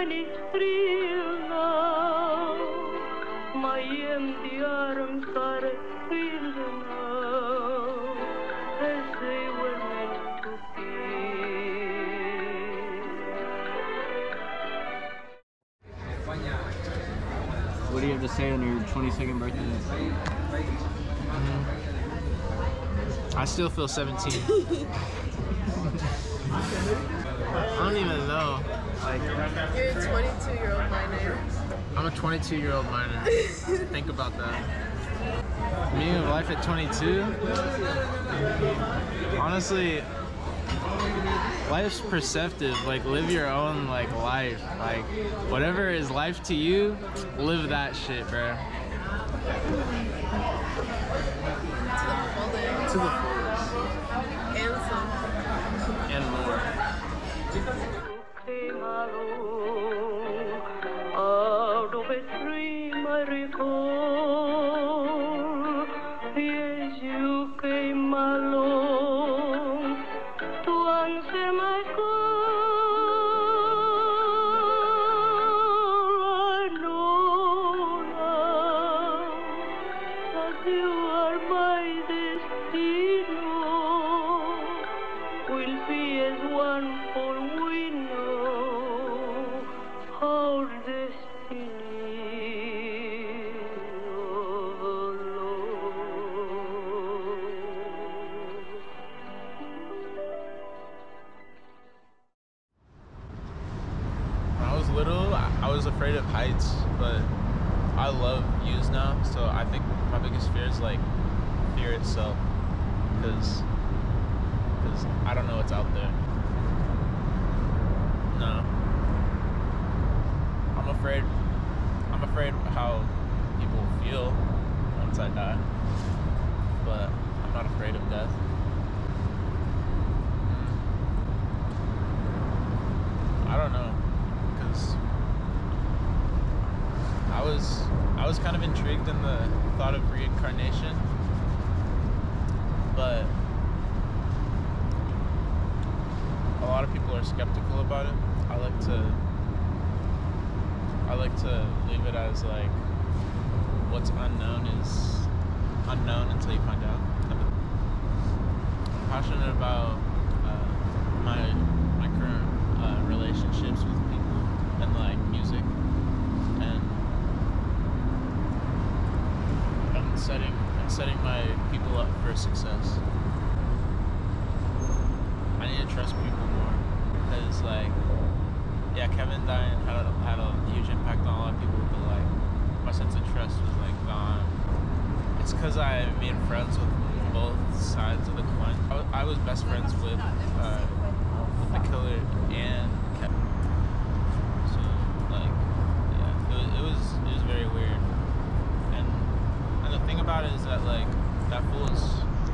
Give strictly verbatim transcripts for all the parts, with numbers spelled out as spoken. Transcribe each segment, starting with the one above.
when it's real now, my empty arms are filled now, as they were meant to be. What do you have to say on your twenty-second birthday? Mm-hmm. I still feel seventeen. I don't even know. Like, you're a twenty-two-year-old minor. I'm a twenty-two-year-old minor. Think about that. Meaning of life at twenty-two? Honestly, life's perceptive. Like, live your own like life. Like, whatever is life to you, live that shit, bro. To the fullest. And some. And more. Out of a dream I recall, yes, you came along to answer my call. I know now that you are my destino, will be as one, for we know our destiny of love. When I was little, I was afraid of heights, but I love views now, so I think my biggest fear is like fear itself, because because I don't know what's out there. No. I'm afraid I'm afraid how people feel once I die, but I'm not afraid of death. I don't know, because I was I was kind of intrigued in the thought of reincarnation, but a lot of people are skeptical about it. I like to I like to leave it as like what's unknown is unknown until you find out. I'm passionate about uh, my my current uh, relationships with people and like music, and I'm setting I'm setting my people up for success. I need to trust people more, because like, yeah, Kevin dying had a, had a huge impact on a lot of people, but like my sense of trust was like gone. It's because I made friends with both sides of the coin. I was, I was best friends with uh, with the killer and Kevin. So like, yeah, it was, it was it was very weird. And and the thing about it is that like that fool is.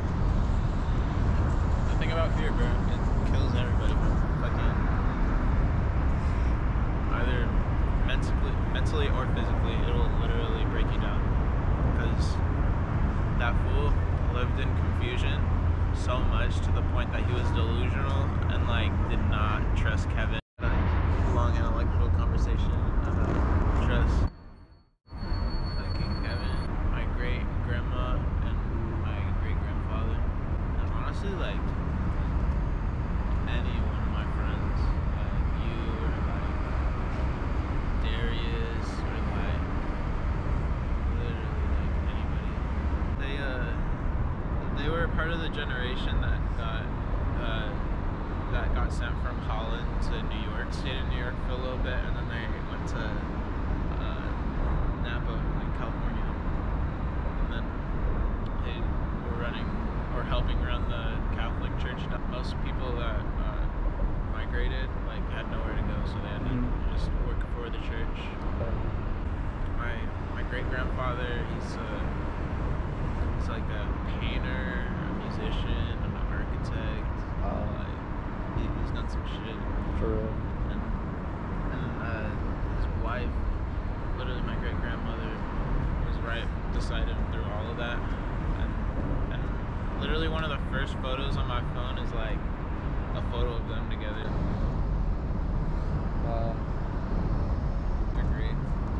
The thing about fear, bro, it kills everybody. Fucking either mentally, mentally or physically, it'll literally break you down. Because that fool lived in confusion so much to the point that he was delusional and like did not trust Kevin. A long intellectual conversation about trust. Fucking Kevin, my great grandma, and my great grandfather, and honestly, like any one of my friends, like you or like Darius or like literally like anybody, they uh they were part of the generation that got uh that got sent from Holland to New York, stayed in New York for a little bit, and then they went to uh, Napa, like California, and then they were running or helping run the Catholic Church. Most people that uh, migrated like had nowhere to go, so they had to mm-hmm. just work for the church. My my great grandfather, he's a he's like a painter, a musician, an architect. Uh, like he, he's done some shit. For real. And and uh, his wife, literally my great grandmother, was right beside him through all of that. And and literally one of the first photos on my phone is like a photo of them together. Wow.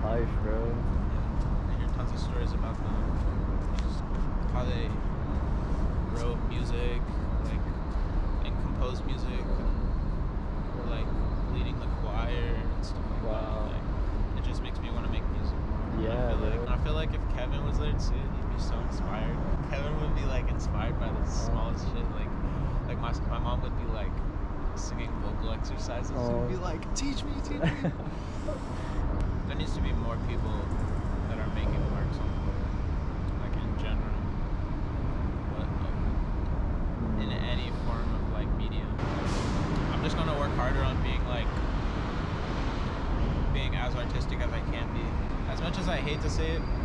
life, bro. Yeah. I hear tons of stories about them, just how they wrote music, like, and composed music, and were like leading the choir and stuff like Wow. that. Like, it just makes me want to make music. Yeah, I feel bro. like, I feel like if Kevin was there too, he'd be so inspired. Kevin would be like inspired by the smallest shit. Like, like my my mom would be like singing vocal exercises. Oh. And be like, teach me, teach me. There needs to be more people that are making works on the web, like in general. But um, in any form of like media, I'm just gonna work harder on being like being as artistic as I can be. As much as I hate to say it,